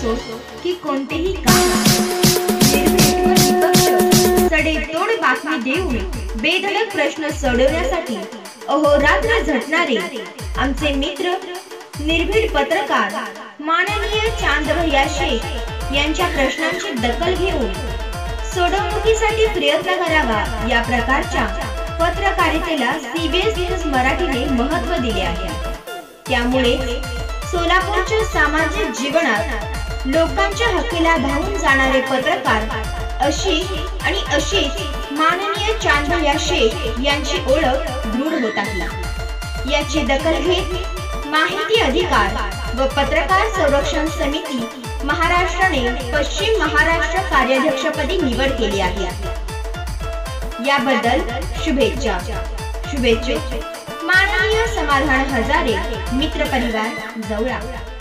असो की कोणतेही काम निर्भीड व निष्पक्ष सडेतोड बातमी देऊन बेधडक प्रश्न सोडवण्यासाठी अहोरात्र झटणारे आमचे मित्र निर्भीड पत्रकार माननीय चांदभैया शेख यांच्या प्रश्नांची दखल घेऊन सोडवणुकीसाठी प्रयत्न करावा या प्रकारच्या पत्रकारितेला CBS न्यूज मराठीने महत्त्व दिले आहे। त्यामुळे सोलापूरच्या सामाजिक जीवनात लोकांच्या हक्कीला धावून जाणारे पत्रकार अशीच माननीय चांदभैया शेख यांची ओळख दृढ होत आहे। याची दखल घेत माहिती अधिकार व पत्रकार संरक्षण समिती महाराष्ट्राने पश्चिम महाराष्ट्र कार्याध्यक्षपदी निवड केली आहे। याबद्दल शुभेच्छा। माननीय समाधान हजारे, मित्र परिवार, जवळा।